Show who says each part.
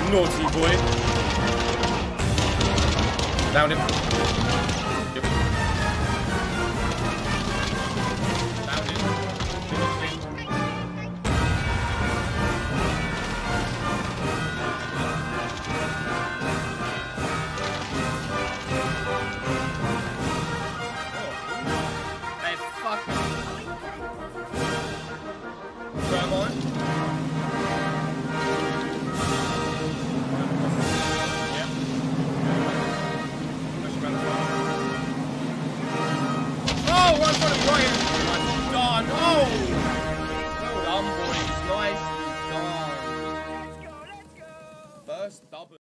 Speaker 1: Naughty boy. Down him. Yep. Down him.
Speaker 2: Hey, fuck me.
Speaker 1: Grab on. Yep. Oh, right in front of Ryan. Oh my god. Oh!